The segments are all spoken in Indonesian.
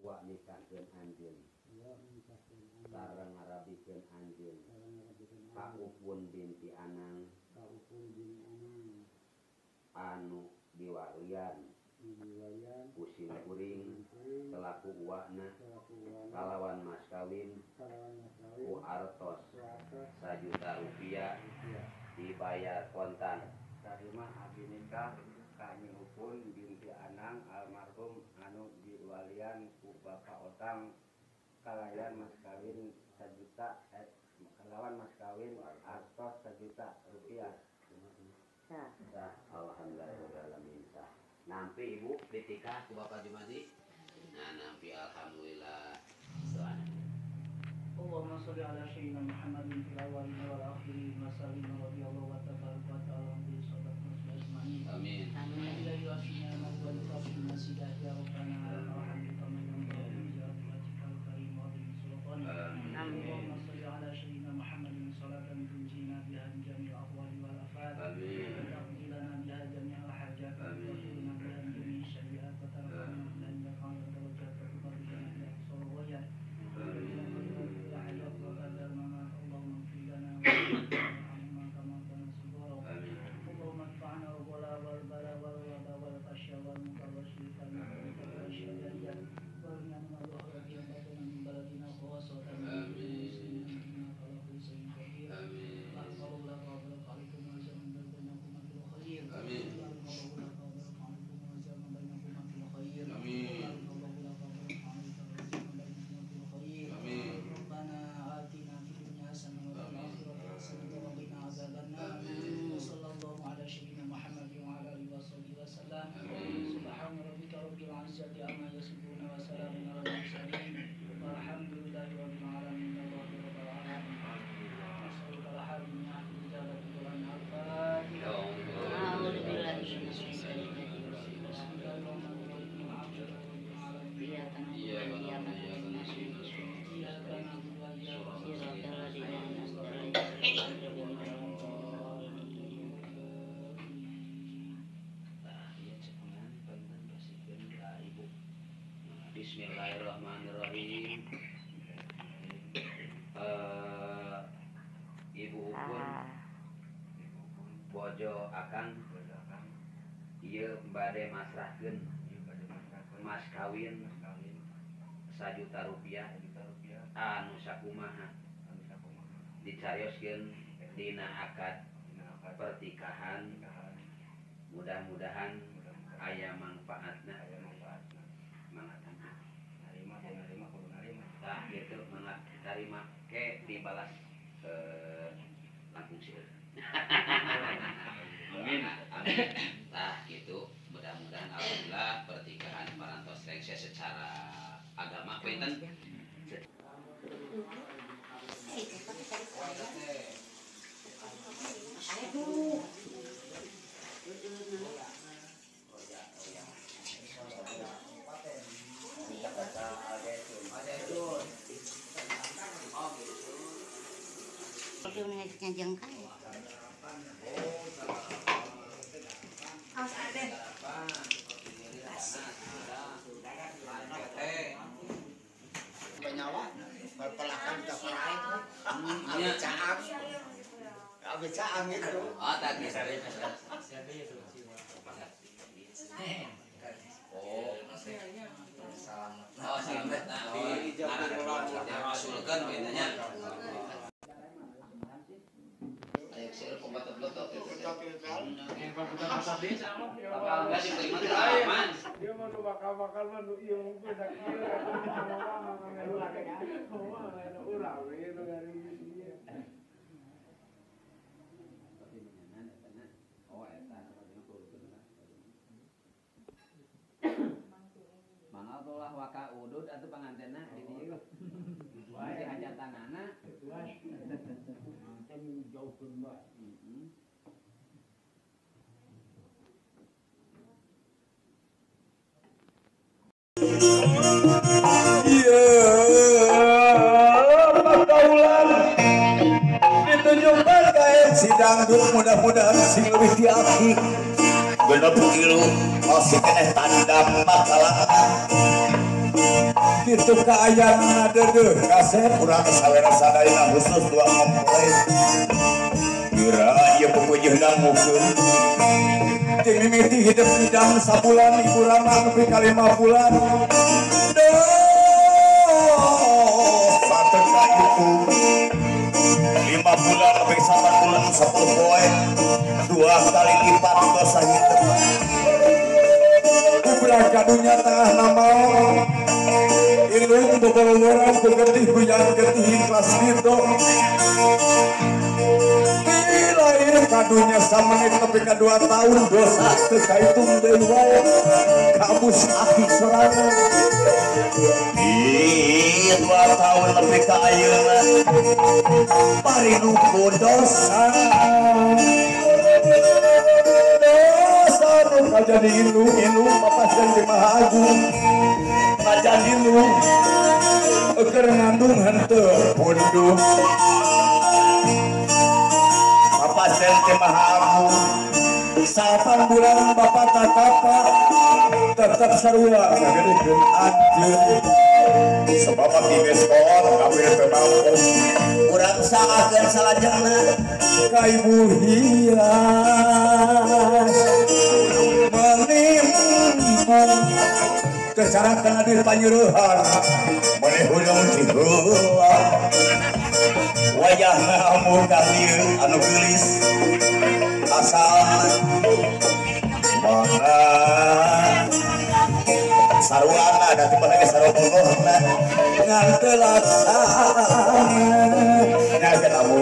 wa nikahkeun anjeun sareng ngarabikeun anjeun ka Upun binti Anang anu diwarian kusim kuring selaku uwana kalawan mas kawin ku artos 1 juta rupiah dibayar kontan. Tarima abdi nikah ka Nyi Upun binti Anang almarhum anu diwalian ku Bapak Otang kalayan mas kawin 1 juta kalawan mas kawin artos 1 juta rupiah. Sah, alhamdulillahirobbilalamin sah. Nampi ibu ditikah ku Bapak Jumadi. Nah, nampi alhamdulillah. Soalnya. Allahumma sholli ala sayyidina Muhammadin fil awwalin wal akhirin wa sallim wa radiyallahu wa tabaraka wa ta'ala bi sallallahu alaihi wasallam. Amin. Amin. Ilahi wa sallam wa tafsir nasidah ya rabbana alhamdulillah man yamdu ya rahmatikal karim wa bi sultan. Amin. Allahumma sholli ala sayyidina Muhammadin salatan tunjina biha min jami'il ahwali wal afat. Amin. Bismillahirrahmanirrahim. Ibu Upun bojo akang ieu bade masrahkeun mas kawin 1 juta rupiah anu sakumaha dicarioskeun dina akad pertikahan. Mudah-mudahan aya manfaatna. Nah, gitu mangat tarima ke dibalas langsung sih. Amin. Amin. Nah, gitu. Mudah-mudahan alhamdulillah pertikahan parantos rengse secara agama pinten. Ngajiknya jengkal. Awas ada. Penyawa berpelakan ke lain. Abi caang. Abi caang itu. Oh, tadi saya. Oh, selamat. Nah, rasulkan bedanya. Enggak diterima aman. Dia mau bakal mah nu ieu mungkin dak ieu Mangga ulah waka udud atuh pangantenna di dieu. Wae hajatanana. Jauhkeun bae. Ditunjukkan kain sidang mudah-mudahan sing lebih diaki genep kilu masih kena tanda masalah kitu kaayana deudeuh kaset urang sawera sadayana khusus 2 komplain kira ieu pemujeuhna mukeun ting mimiti hidup bidang sabulan ibu rama nepi ka 5 bulan sateka itu 5 bulan nepi 4 bulan 10 poe 2 kali lipat dosa hidup ulah kadunya tengah nama ilung beberapa begetih buyang getih ikhlas gitu lahir kadunya samenit tapi ka 2 tahun dosa teka itu deui wae kabus aki sorangan 2 tahun lebih ka ayeuna parinuku dosa jadi inu Bapak Janji Maha Agung jadi inu keur ngandung henteu pundung Bapak Janji Maha Agung 8 bulan Bapak tatapa tetap sarua ngagedekeun anjeun sebab geus koor kabeh teu mampu urang saakeun salajengna ka ibu hias menimpang kecarakan hadir panyuruhan maneh hulung ciheulah wayahna muka dieu anu geulis asal mana sarwana da teu balik sarwa ngan teu laksana nyageun amu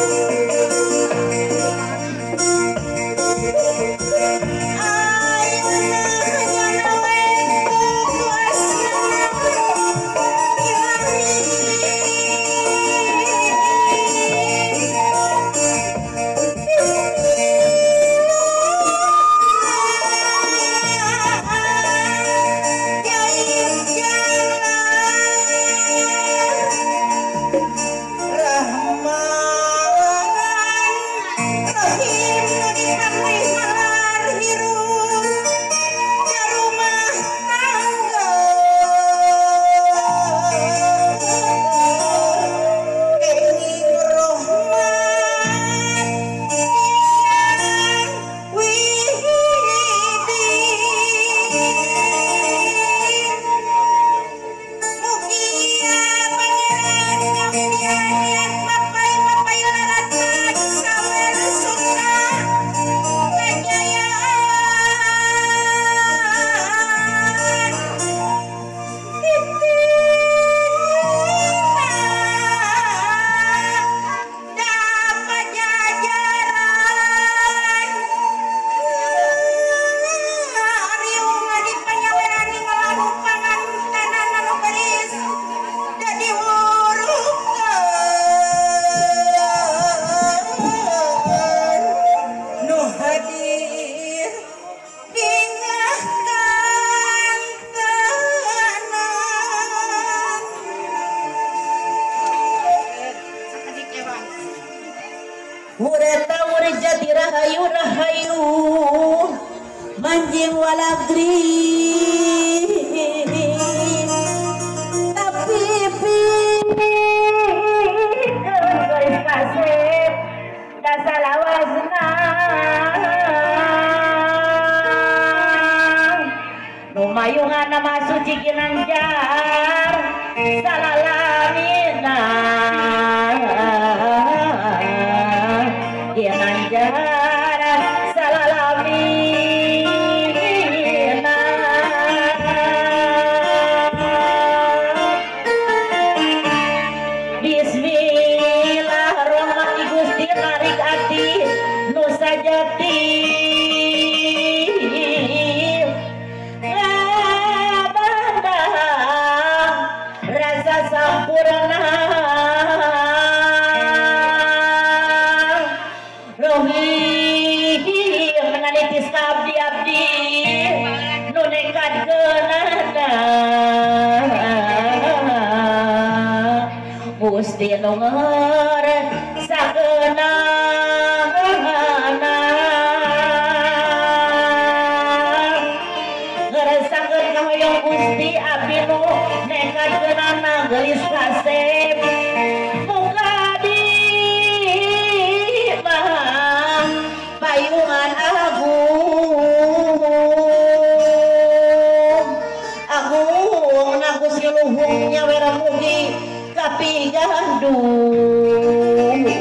rahayu manjing walagri tapi garis kasep dasalawasna numayungan nama suci ginanjar salalamina ginanjar salalamina bismillahirrahmanirrahim Gusti tarik ati nu sajati sampurna rohi menalitis abdi-abdi nu nekat geunana Gusti nu ngeuresakeunana ngeuresakeun kahoyong Gusti abdi nu nekat Anak gelis kasep muka di bawah payungan agung naku siluhungnya werang mugi kapi gandung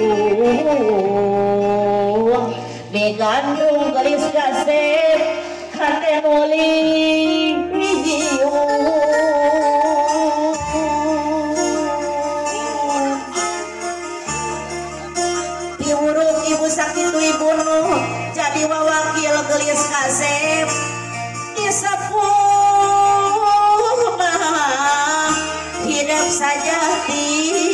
begandung gelis kasep kate moli diurung ibu sakit ibu jadi wawakil gelis kasep disepuh mah hidup sajati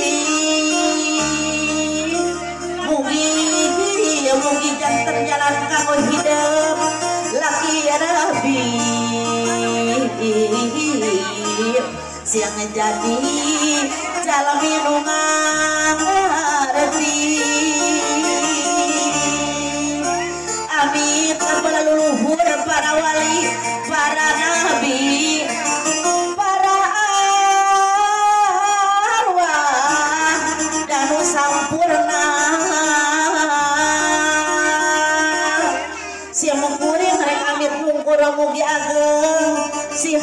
mugi jantan jalan kamu hidup laki rabi siang jadi jalan minungan ngerti amin kapal leluhur para wali para nabi para arwah danu sampurna siang mengkuring rek amit mungkur mugi ageng si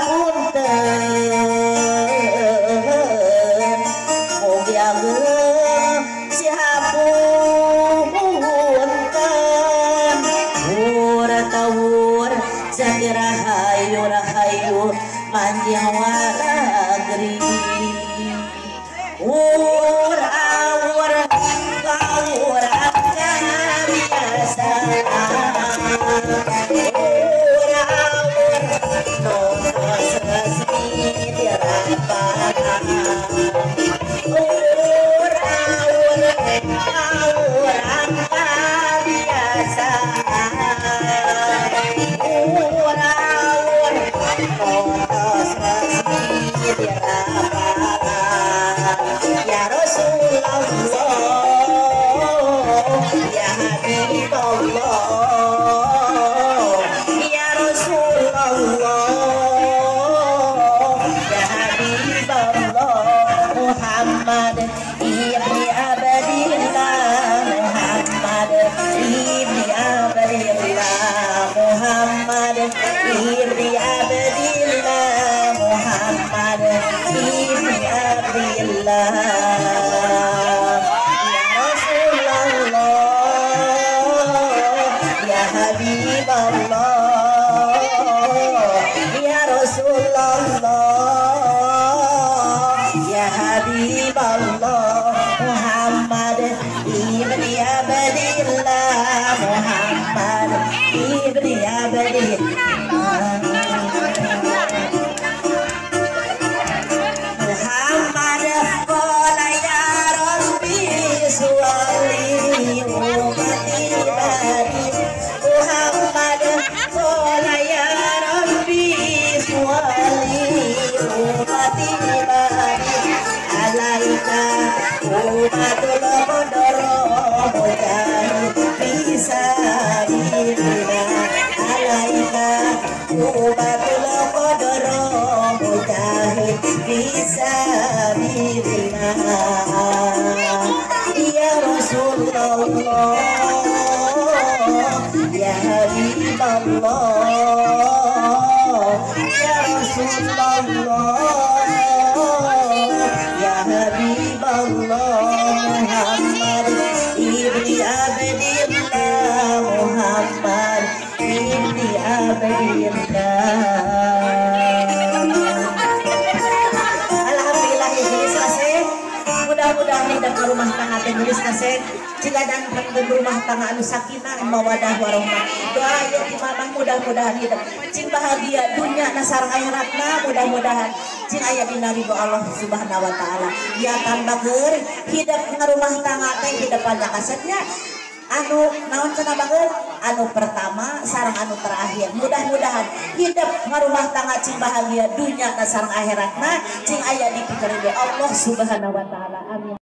hapunten mugi ageng si hapunten hur tawur jadi rahayu rahayu manjang waragri hur awur kawur akan biasa ya Rasulullah ya Habibullah ya Rasulullah ya Habibullah Muhammad ibni Abdillah Muhammad ibni Abdillah Muhammad ibni Abdillah Muhammad ibni Abdillah ya Rasulullah ya Habibullah ya Rasulullah ya Habibullah Muhammad ibni Abdillah Muhammad ibni Abdillah Muhammad qala ya Rabbi suwali ummati bari Muhammad qala ya Rabbi suwali ummati bari alaika ummatul qadara mujahid bisa bilina alaika ummatul qadara mujahid bisa bilina ya Rasulullah ya Habibullah ya Rasulullah ya Habibullah Muhammad ibni Abdillah Muhammad ibni Abdillah. Alhamdulillah ya selesai. Mudah-mudahan hidup rumah tangga tenulis kasih jika dan rumah tangga anu sakinah mawadah warahmah doa ya timamah mudah-mudahan hidup cing bahagia dunia nasar akhiratna mudah-mudahan cing aya dina ridho Allah subhanahu wa ta'ala ya tambah ger hidup ngarumah tangga teh hidup pada kasetnya anu naon cenah bageul anu pertama sareng anu terakhir mudah-mudahan hidup ngarumah tangga cing bahagia dunia nasar akhiratna cing aya dipikeun Allah subhanahu wa ta'ala amin.